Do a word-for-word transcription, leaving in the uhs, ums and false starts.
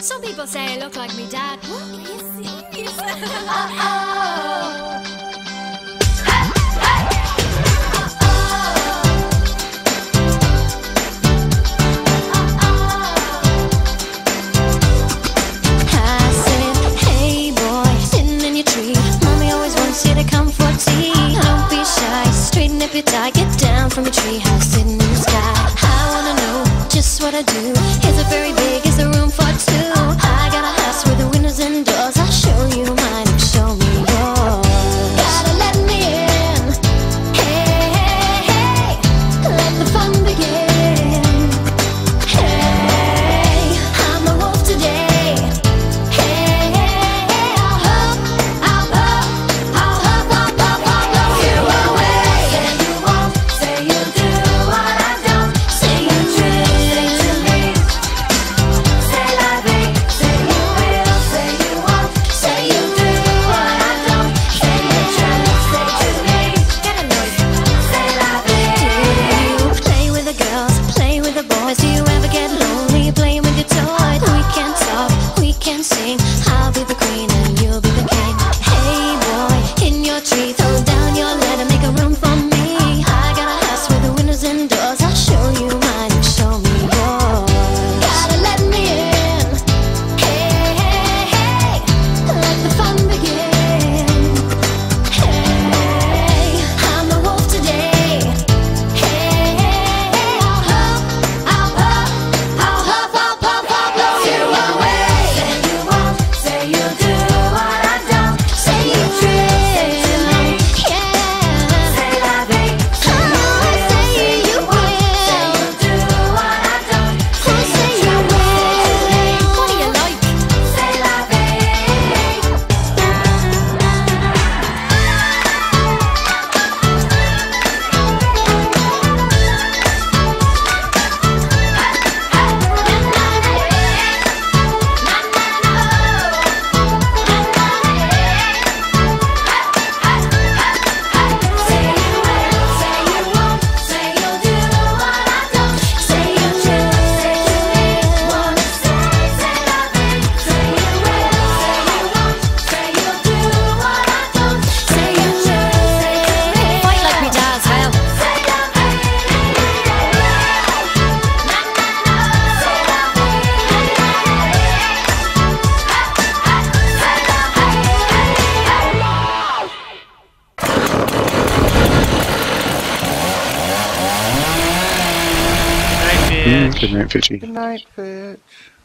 Some people say I look like me dad. What? Are you serious? If you die, get down from your treehouse sitting in the sky. I wanna know just what I do. Is it very big? Is there room for two? I got a house with the windows and doors. I'll show you mine and show me yours. Gotta let me in. Hey, hey, hey, let the fun begin. Hey, I'm the wolf today. Hey, hey, hey, I'll huff, I'll huff, I'll huff, I'll huff, I'll blow you away. I'll be the queen and you'll be the king. Hey boy, in your tree, throw down your ladder, make a room for me. I got a house with the windows and doors. I'll show you mine and show me yours. Gotta let me in. Hey, hey, hey, let the fun begin. Hey, I'm the wolf today. Hey, hey, hey, I'll huff, I'll huff, I'll huff, I'll puff, I'll blow you away. Good night, Fitchy. Good night, bitch.